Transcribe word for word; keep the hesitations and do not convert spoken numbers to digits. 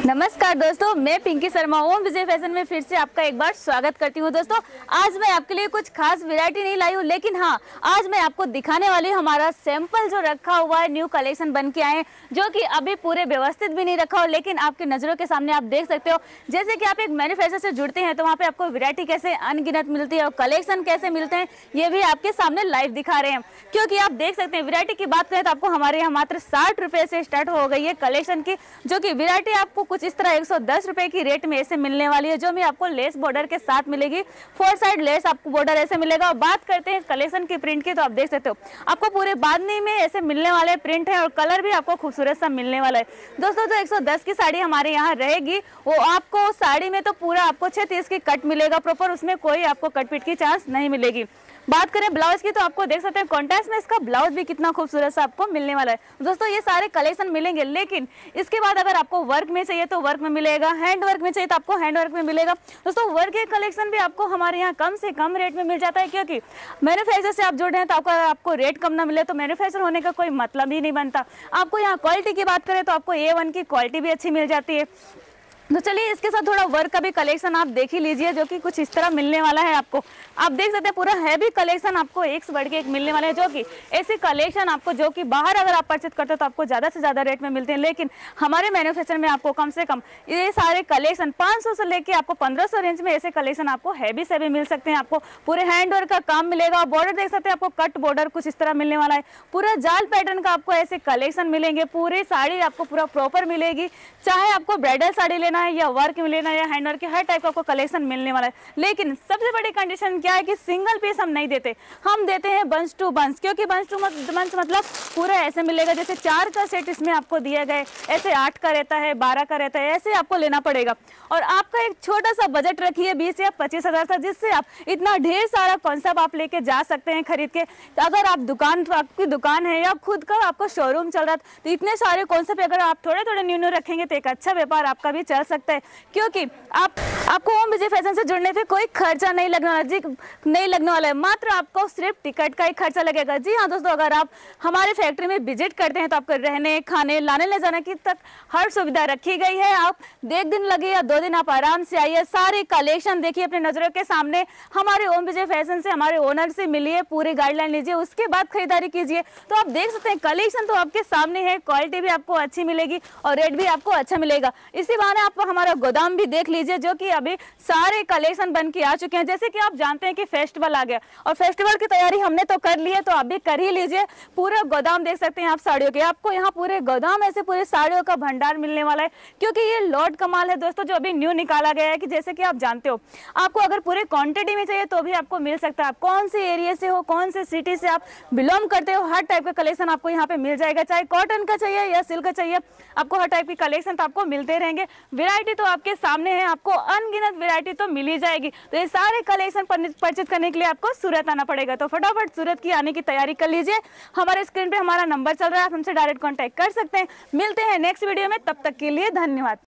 नमस्कार दोस्तों, मैं पिंकी शर्मा ओम विजय फैशन में फिर से आपका एक बार स्वागत करती हूं। दोस्तों, आज मैं आपके लिए कुछ खास वैरायटी नहीं लाई हूं, लेकिन हाँ, आज मैं आपको दिखाने वाली हूं हमारा सैंपल जो रखा हुआ है, न्यू कलेक्शन बन के आए हैं, जो कि अभी पूरे व्यवस्थित भी नहीं रखा हो, लेकिन आपकी नज़रों के सामने आप देख सकते हो। जैसे कि आप एक मैन्युफैक्चर से जुड़ते हैं तो वहाँ पर आपको वैरायटी कैसे अनगिनत मिलती है और कलेक्शन कैसे मिलते हैं, ये भी आपके सामने लाइव दिखा रहे हैं। क्योंकि आप देख सकते हैं, वैरायटी की बात करें तो आपको हमारे यहाँ मात्र साठ रुपये से स्टार्ट हो गई है कलेक्शन की, जो कि वैरायटी आपको कुछ इस तरह एक सौ दस रुपए की रेट में ऐसे मिलने वाली है, जो भी आपको लेस बॉर्डर के साथ मिलेगी। फोर साइड लेस आपको बॉर्डर ऐसे मिलेगा। और बात करते हैं इस कलेक्शन की प्रिंट की, तो आप देख सकते हो आपको पूरे बांधनी में ऐसे मिलने वाले प्रिंट है और कलर भी आपको खूबसूरत सा मिलने वाला है। दोस्तों, जो एक सौ दस की साड़ी हमारे यहाँ रहेगी, वो आपको साड़ी में तो पूरा आपको छह तीस की कट मिलेगा प्रॉपर, उसमें कोई आपको कट पीट की चांस नहीं मिलेगी। बात करें ब्लाउज की, तो आपको देख सकते हैं कॉन्ट्रास्ट में इसका ब्लाउज भी कितना खूबसूरत सा आपको मिलने वाला है। दोस्तों, ये सारे कलेक्शन मिलेंगे, लेकिन इसके बाद अगर आपको वर्क में चाहिए तो वर्क में मिलेगा, हैंड वर्क में चाहिए तो आपको हैंड वर्क में मिलेगा। दोस्तों, वर्क के कलेक्शन भी आपको हमारे यहाँ कम से कम रेट में मिल जाता है, क्योंकि मैन्युफैक्चर से आप जुड़े हैं तो आपको आपको रेट कम ना मिले तो मैन्युफैक्चर होने का कोई मतलब ही नहीं बनता। आपको यहाँ क्वालिटी की बात करें तो आपको ए वन की क्वालिटी भी अच्छी मिल जाती है। तो चलिए, इसके साथ थोड़ा वर्क का भी कलेक्शन आप देख ही लीजिए, जो कि कुछ इस तरह मिलने वाला है आपको। आप देख सकते हैं पूरा हैवी कलेक्शन आपको एक से बढ़ के एक मिलने वाला है, जो कि ऐसे कलेक्शन आपको जो कि बाहर अगर आप परचेज करते हो तो आपको ज़्यादा से ज़्यादा रेट में मिलते हैं, लेकिन हमारे मैन्युफैक्चर में आपको कम से कम ये सारे कलेक्शन पाँच सौ से लेके आपको पंद्रह सौ रेंज में ऐसे कलेक्शन आपको हैवी से भी मिल सकते हैं। आपको पूरे हैंड वर्क का काम मिलेगा। बॉर्डर देख सकते हैं, आपको कट बॉर्डर कुछ इस तरह मिलने वाला है। पूरा जाल पैटर्न का आपको ऐसे कलेक्शन मिलेंगे। पूरी साड़ी आपको पूरा प्रॉपर मिलेगी, चाहे आपको ब्राइडल साड़ी लेना है या वर्क में लेना है या हैंड वर्क के, हर टाइप का आपको कलेक्शन मिलने वाला है। लेकिन सबसे बड़ी कंडीशन क्या है कि सिंगल पीस हम नहीं देते, हम देते हैं बंच टू बंच। क्योंकि बंच टू बंच मतलब पूरा ऐसे मिलेगा, जैसे चार का सेट इसमें आपको दिया गया, ऐसे आठ का रहता है, बारह का रहता है, ऐसे आपको लेना पड़ेगा। और आपका एक छोटा सा बजट रखिए बीस या पच्चीस हजार का, जिससे आप इतना ढेर सारा कॉन्सेप्ट आप लेके जा सकते हैं खरीद के। तो अगर आप दुकान तो आपकी दुकान है या खुद का आपका शोरूम चल रहा है, तो इतने सारे कॉन्सेप्ट अगर आप थोड़े थोड़े न्यू न्यू रखेंगे तो एक अच्छा व्यापार आपका भी चल सकता है। क्योंकि आप आपको ओम विजय फैशन से जुड़ने पे कोई खर्चा नहीं लगने वाला जी नहीं लगने वाला है, मात्र आपको सिर्फ टिकट का ही खर्चा लगेगा। जी हाँ दोस्तों, अगर आप हमारे फैक्ट्री में विजिट करते हैं तो आपको रहने, खाने, लाने ले जाने की तक हर सुविधा रखी गई है। आप एक दिन लगे या दो दिन आप आराम से आइए, सारे कलेक्शन देखिए अपने नजरों के सामने। हमारे ओम विजय फैशन से, हमारे ओनर से मिलिए, पूरी गाइडलाइन लीजिए, उसके बाद खरीदारी कीजिए। तो आप देख सकते हैं कलेक्शन तो आपके सामने है, क्वालिटी भी आपको अच्छी मिलेगी और रेट भी आपको अच्छा मिलेगा। इसी बहाने आप हमारा गोदाम भी देख लीजिए, जो कि अभी सारे कलेक्शन बन के आ चुके हैं। जैसे कि आप जानते हैं कि फेस्टिवल आ गया और फेस्टिवल की तैयारी हमने तो कर ली है, तो आप भी कर ही लीजिए। पूरा गोदाम देख सकते हैं आप साड़ियों के, आपको यहाँ पूरे गोदाम ऐसे पूरे साड़ियों का भंडार मिलने वाला है। क्योंकि ये लॉट कमाल है दोस्तों, जो अभी न्यू निकाला गया है, कि जैसे कि आप जानते हो, आपको अगर पूरे क्वांटिटी में चाहिए तो भी आपको मिल सकता है। आप कौन से एरिया से हो, कौन से सिटी से आप बिलोंग करते हो, हर टाइप का कलेक्शन आपको यहाँ पे मिल जाएगा। चाहे कॉटन का चाहिए या सिल्क का चाहिए, आपको हर टाइप की कलेक्शन तो आपको मिलते रहेंगे। वैरायटी तो आपके सामने है, आपको अनगिनत वैरायटी तो मिल ही जाएगी। तो ये सारे कलेक्शन परचेज करने के लिए आपको सूरत आना पड़ेगा। तो फटाफट सूरत की आने की तैयारी कर लीजिए। हमारे स्क्रीन पे हमारा नंबर चल रहा है, आप हमसे डायरेक्ट कांटेक्ट कर सकते हैं। मिलते हैं नेक्स्ट वीडियो में, तब तक के लिए धन्यवाद।